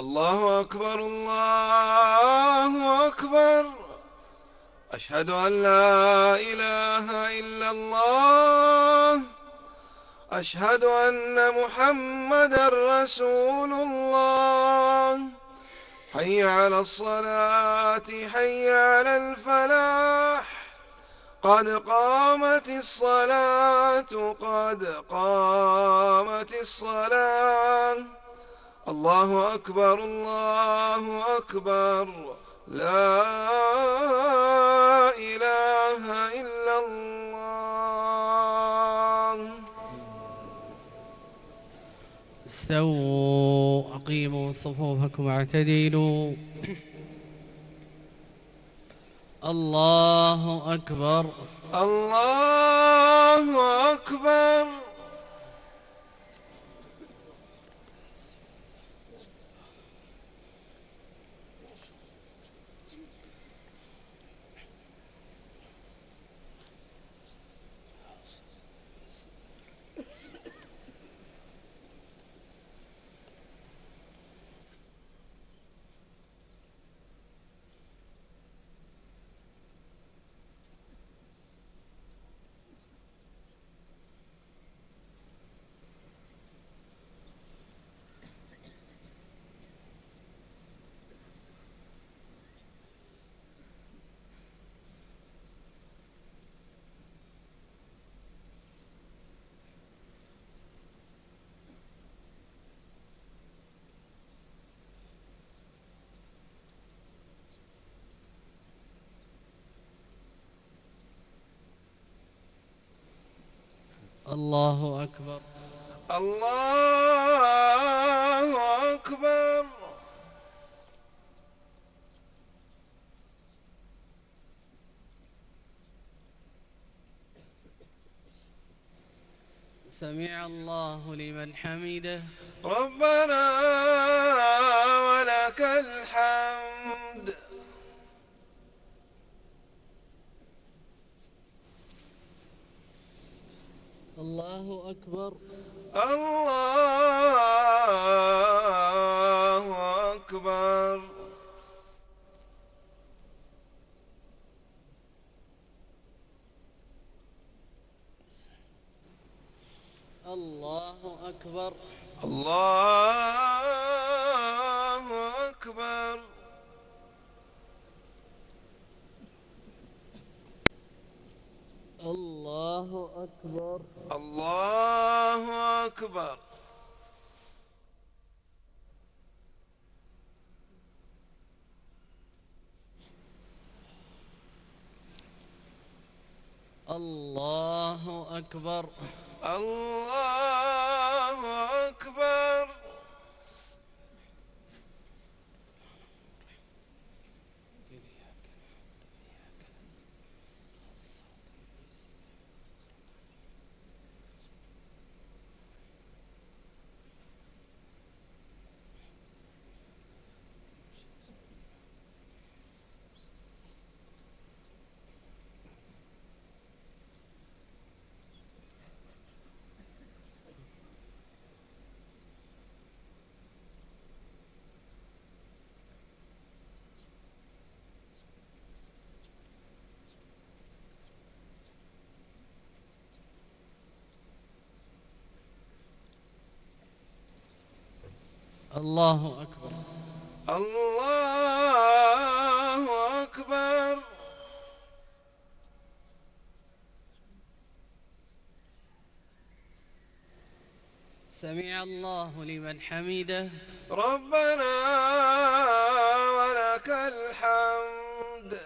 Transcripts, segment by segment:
الله أكبر الله أكبر. أشهد أن لا إله إلا الله. أشهد أن محمدًا رسول الله. حي على الصلاة حي على الفلاح. قد قامت الصلاة قد قامت الصلاة. الله أكبر الله أكبر. لا إله إلا الله. استووا أقيموا صفوفكم واعتدلوا. الله أكبر الله أكبر. الله أكبر الله أكبر. سمع الله لمن حمده. ربنا ولك الحمد. الله أكبر الله أكبر. الله أكبر الله أكبر. الله أكبر الله أكبر. الله أكبر الله أكبر. الله أكبر الله أكبر. سمع الله لمن حمده. ربنا ولك الحمد.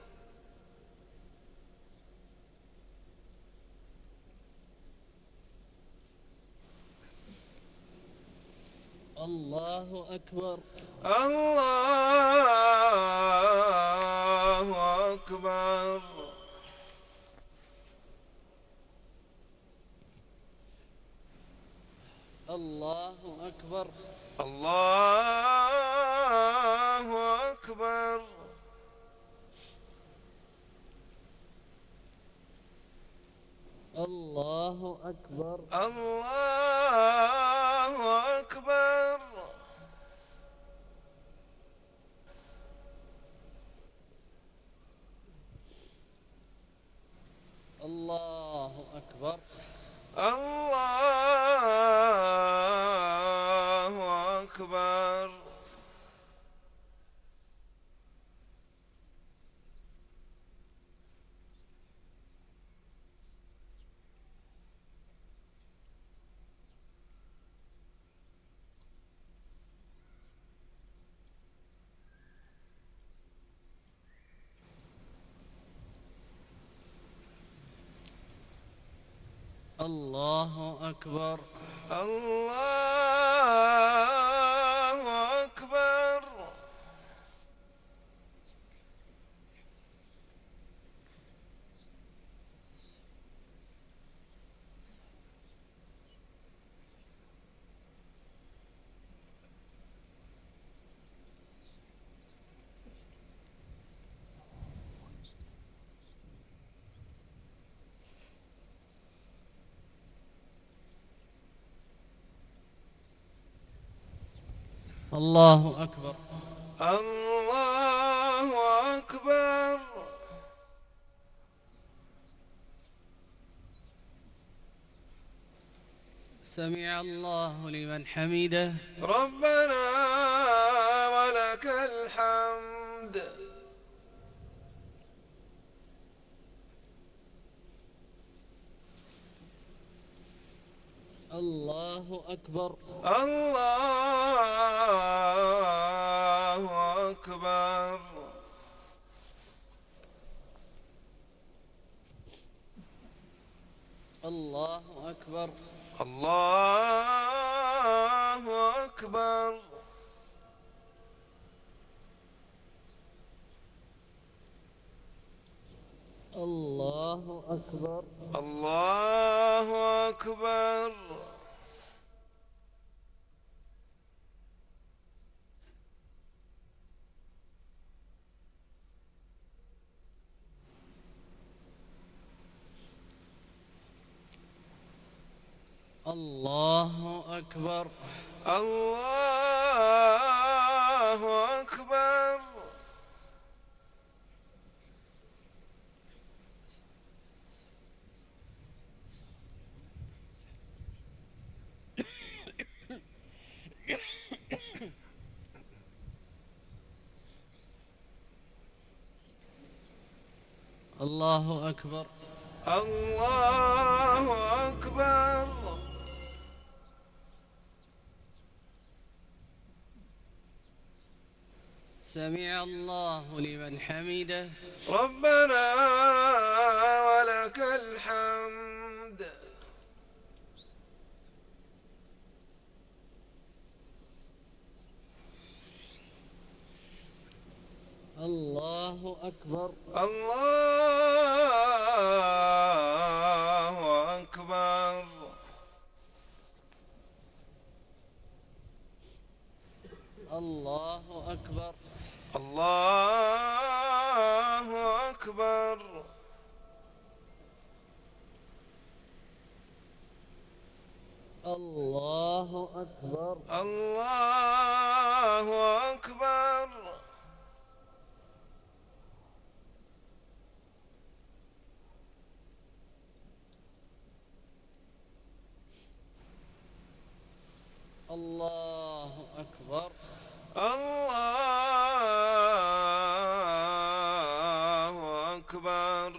الله أكبر الله أكبر. الله أكبر الله أكبر. الله أكبر الله أكبر. أكبر. الله أكبر. الله أكبر. الله أكبر. الله أكبر. الله أكبر. سمع الله لمن حمده. ربنا ولك الحمد. الله أكبر. الله أكبر. الله أكبر. الله أكبر. الله أكبر. الله أكبر. الله أكبر. الله أكبر. الله أكبر. الله أكبر. سمع الله لمن حمده. ربنا ولك الحمد. الله أكبر. الله أكبر. الله أكبر. الله أكبر. الله أكبر. الله أكبر. الله أكبر. الله أكبر.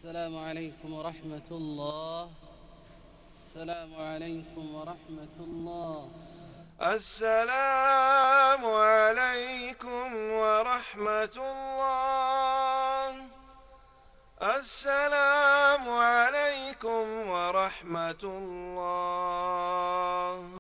السلام عليكم ورحمة الله. السلام عليكم ورحمة الله. السلام عليكم ورحمة الله. السلام عليكم ورحمة الله.